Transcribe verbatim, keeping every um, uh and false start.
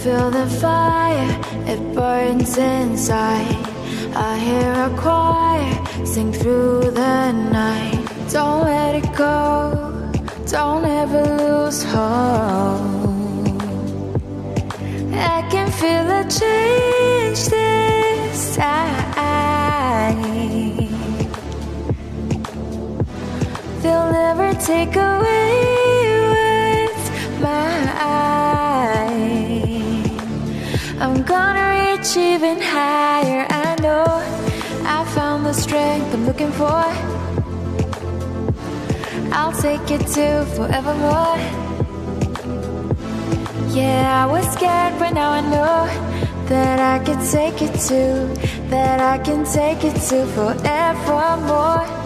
feel the fire, it burns inside. I hear a choir sing through the night. Don't let it go, don't ever lose hope. I can feel a change this time. They'll never take away what's mine. I'm gonna reach even higher. I know I found the strength I'm looking for. I'll take it to forevermore. Yeah, I was scared, but now I know that I can take it to, that I can take it to forevermore.